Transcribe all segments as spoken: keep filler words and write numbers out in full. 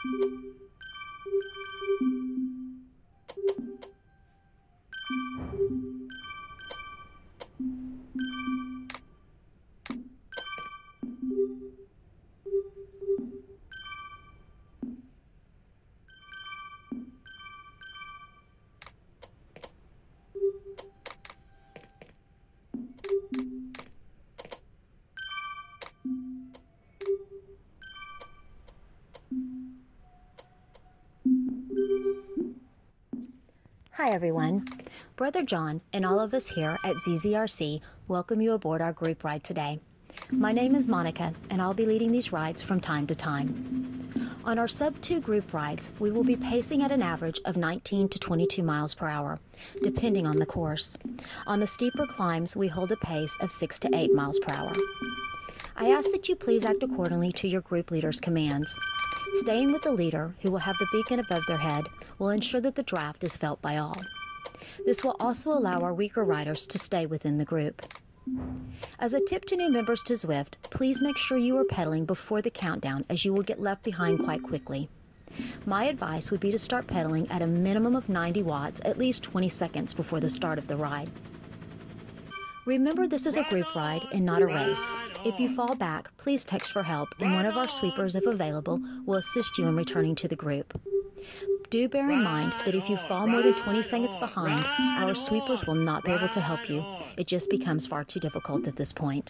Hi everyone. Brother John and all of us here at Z Z R C welcome you aboard our group ride today. My name is Monica and I'll be leading these rides from time to time. On our sub two group rides, we will be pacing at an average of nineteen to twenty-two miles per hour, depending on the course. On the steeper climbs, we hold a pace of six to eight miles per hour. I ask that you please act accordingly to your group leader's commands. Staying with the leader, who will have the beacon above their head, will ensure that the draft is felt by all. This will also allow our weaker riders to stay within the group. As a tip to new members to Zwift, please make sure you are pedaling before the countdown, as you will get left behind quite quickly. My advice would be to start pedaling at a minimum of ninety watts at least twenty seconds before the start of the ride. Remember, this is a group ride and not a race. If you fall back, please text for help, and one of our sweepers, if available, will assist you in returning to the group. Do bear in mind that if you fall more than twenty seconds behind, our sweepers will not be able to help you. It just becomes far too difficult at this point.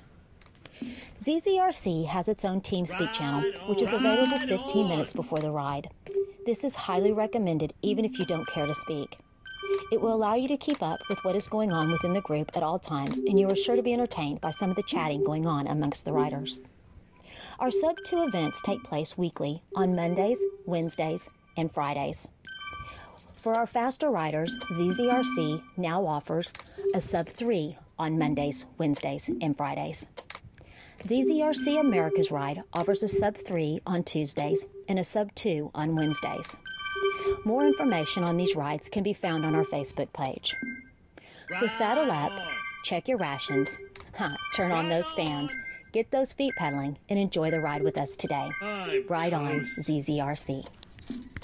Z Z R C has its own TeamSpeak channel, which is available fifteen minutes before the ride. This is highly recommended even if you don't care to speak. It will allow you to keep up with what is going on within the group at all times, and you are sure to be entertained by some of the chatting going on amongst the riders. Our sub two events take place weekly on Mondays, Wednesdays, and Fridays. For our faster riders, Z Z R C now offers a sub three on Mondays, Wednesdays, and Fridays. Z Z R C America's Ride offers a sub three on Tuesdays and a sub two on Wednesdays. More information on these rides can be found on our Facebook page. So saddle up, check your rations, huh, turn on those fans, get those feet pedaling, and enjoy the ride with us today. Ride on, Z Z R C.